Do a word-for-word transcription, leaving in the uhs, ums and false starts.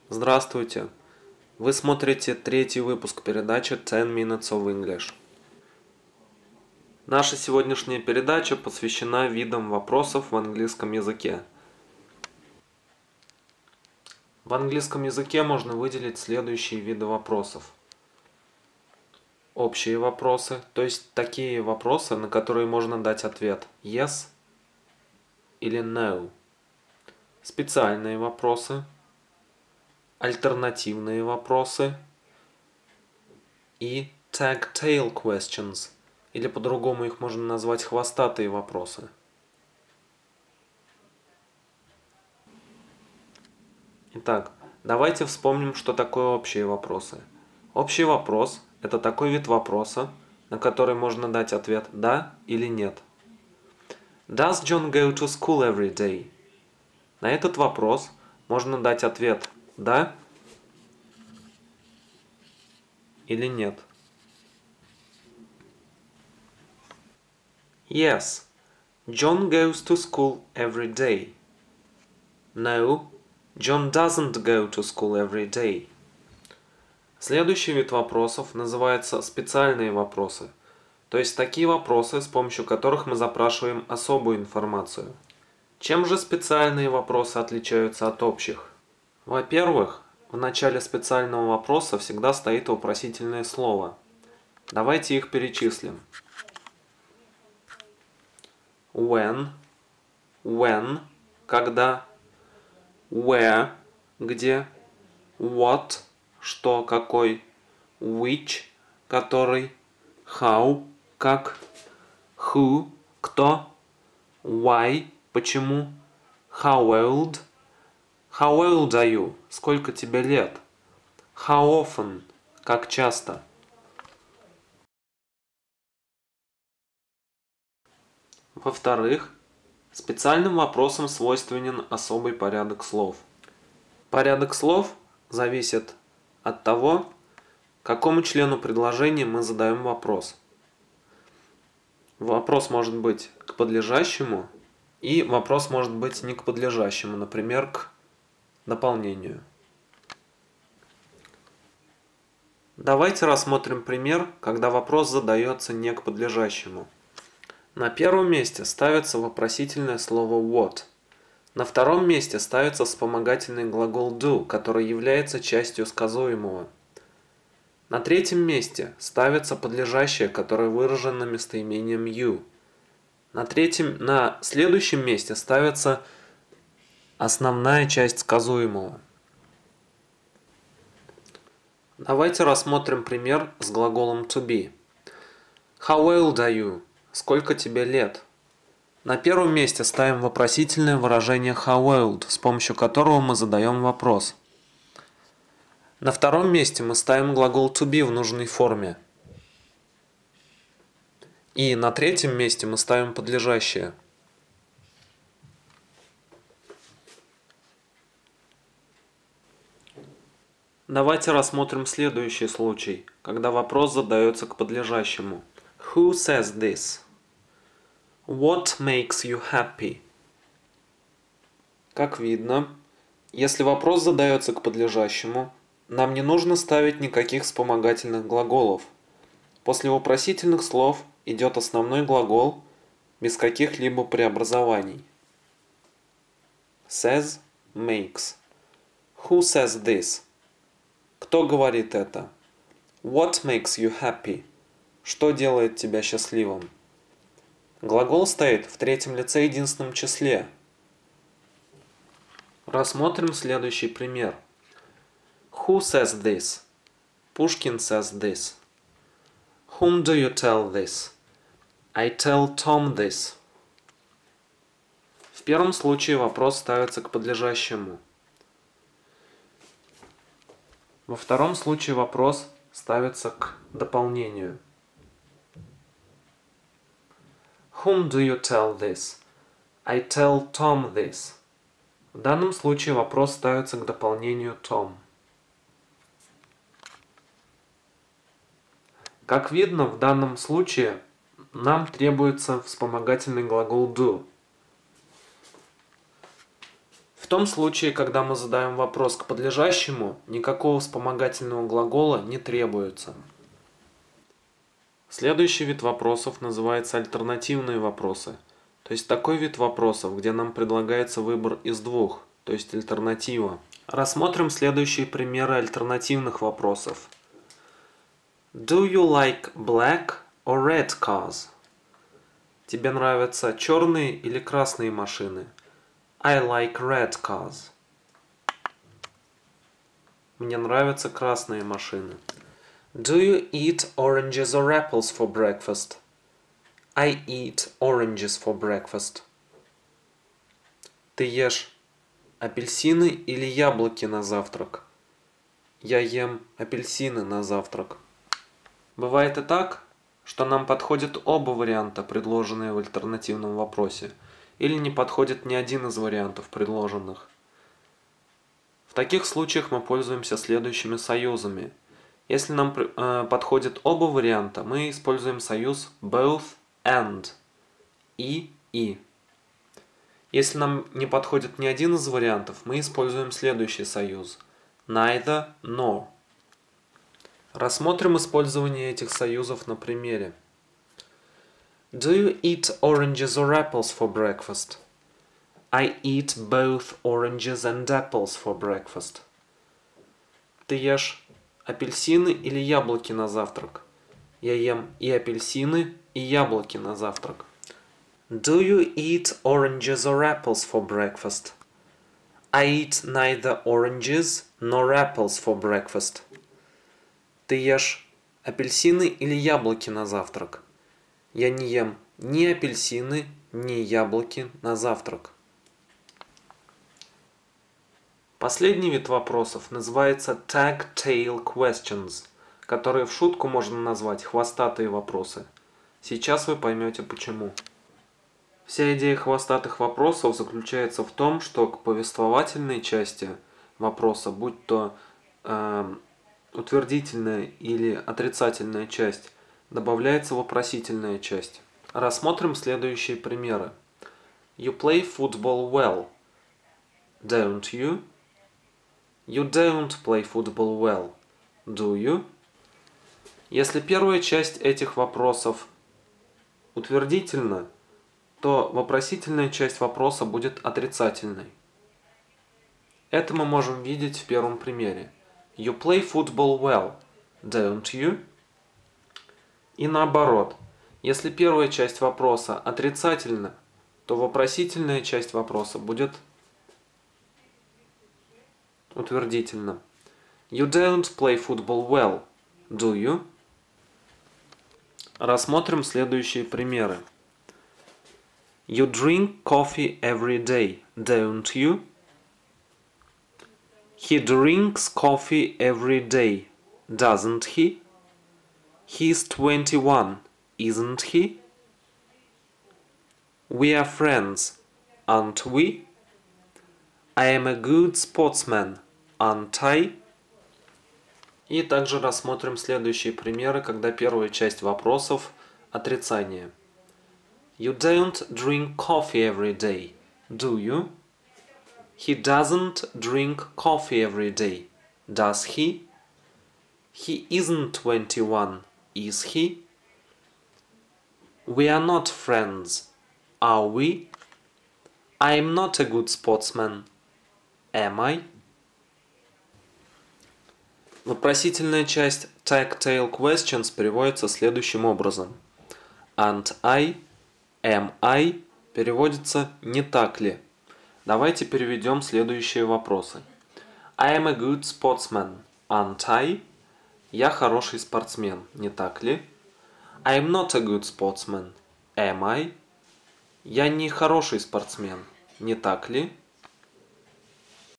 Здравствуйте! Вы смотрите третий выпуск передачи ten minutes of English. Наша сегодняшняя передача посвящена видам вопросов в английском языке. В английском языке можно выделить следующие виды вопросов. Общие вопросы, то есть такие вопросы, на которые можно дать ответ yes или no. Специальные вопросы, альтернативные вопросы и tag-tail questions, или по-другому их можно назвать хвостатые вопросы. Итак, давайте вспомним, что такое общие вопросы. Общий вопрос – это такой вид вопроса, на который можно дать ответ «да» или «нет». Does John go to school every day? На этот вопрос можно дать ответ «да» или «нет». Yes, John goes to school every day. No, John doesn't go to school every day. Следующий вид вопросов называется специальные вопросы, то есть такие вопросы, с помощью которых мы запрашиваем особую информацию. Чем же специальные вопросы отличаются от общих? Во-первых, в начале специального вопроса всегда стоит вопросительное слово. Давайте их перечислим. When, when, когда, where, где, what, что, какой, which, который, how, как, who, кто, why, почему, how old, how old are you, сколько тебе лет, how often, как часто. Во-вторых, специальным вопросам свойственен особый порядок слов. Порядок слов зависит от того, какому члену предложения мы задаем вопрос. Вопрос может быть к подлежащему, и вопрос может быть не к подлежащему, например, к дополнению. Давайте рассмотрим пример, когда вопрос задается не к подлежащему. На первом месте ставится вопросительное слово what. На втором месте ставится вспомогательный глагол do, который является частью сказуемого. На третьем месте ставится подлежащее, которое выражено местоимением you. На, третьем, на следующем месте ставится основная часть сказуемого. Давайте рассмотрим пример с глаголом to be. How old are you? Сколько тебе лет? На первом месте ставим вопросительное выражение how old, с помощью которого мы задаем вопрос. На втором месте мы ставим глагол to be в нужной форме. И на третьем месте мы ставим подлежащее. Давайте рассмотрим следующий случай, когда вопрос задается к подлежащему. Who says this? What makes you happy? Как видно, если вопрос задается к подлежащему, нам не нужно ставить никаких вспомогательных глаголов. После вопросительных слов идет основной глагол без каких-либо преобразований. Says, makes. Who says this? Кто говорит это? What makes you happy? Что делает тебя счастливым? Глагол стоит в третьем лице единственном числе. Рассмотрим следующий пример. Who says this? Pushkin says this. Whom do you tell this? I tell Tom this. В первом случае вопрос ставится к подлежащему. Во втором случае вопрос ставится к дополнению. Whom do you tell this? I tell Tom this. В данном случае вопрос ставится к дополнению Tom. Как видно, в данном случае нам требуется вспомогательный глагол do. В В том случае, когда мы задаем вопрос к подлежащему, никакого вспомогательного глагола не требуется. Следующий вид вопросов называется альтернативные вопросы. То есть такой вид вопросов, где нам предлагается выбор из двух, то есть альтернатива. Рассмотрим следующие примеры альтернативных вопросов. Do you like black or red cars? Тебе нравятся черные или красные машины? I like red cars. Мне нравятся красные машины. Do you eat oranges or apples for breakfast? I eat oranges for breakfast. Ты ешь апельсины или яблоки на завтрак? Я ем апельсины на завтрак. Бывает и так, что нам подходят оба варианта, предложенные в альтернативном вопросе, или не подходит ни один из вариантов, предложенных. В таких случаях мы пользуемся следующими союзами. Если нам э, подходят оба варианта, мы используем союз both and и и. Если нам не подходит ни один из вариантов, мы используем следующий союз neither nor. Рассмотрим использование этих союзов на примере. Do you eat oranges or apples for breakfast? I eat both oranges and apples for breakfast. Ты ешь апельсины или яблоки на завтрак? Я ем и апельсины, и яблоки на завтрак. Do you eat oranges or apples for breakfast? I eat neither oranges nor apples for breakfast. Ты ешь апельсины или яблоки на завтрак? Я не ем ни апельсины, ни яблоки на завтрак. Последний вид вопросов называется tag-tail questions, которые в шутку можно назвать хвостатые вопросы. Сейчас вы поймете почему. Вся идея хвостатых вопросов заключается в том, что к повествовательной части вопроса, будь то э, утвердительная или отрицательная часть, добавляется вопросительная часть. Рассмотрим следующие примеры. You play football well, don't you? You don't play football well, do you? Если первая часть этих вопросов утвердительна, то вопросительная часть вопроса будет отрицательной. Это мы можем видеть в первом примере. You play football well, don't you? И наоборот, если первая часть вопроса отрицательна, то вопросительная часть вопроса будет утвердительна. You don't play football well, do you? Рассмотрим следующие примеры. You drink coffee every day, don't you? He drinks coffee every day, doesn't he? He's twenty-one, isn't he? We are friends, aren't we? I am a good sportsman, aren't I? И также рассмотрим следующие примеры, когда первая часть вопросов – отрицание. You don't drink coffee every day, do you? He doesn't drink coffee every day, does he? He isn't twenty-one, is he? We are not friends, are we? I am not a good sportsman, am I? Вопросительная часть tag-tail questions переводится следующим образом. Aren't I? Am I? Переводится «не так ли?». Давайте переведем следующие вопросы. I am a good sportsman, aren't I? Я хороший спортсмен, не так ли? I am not a good sportsman, am I? Я не хороший спортсмен, не так ли?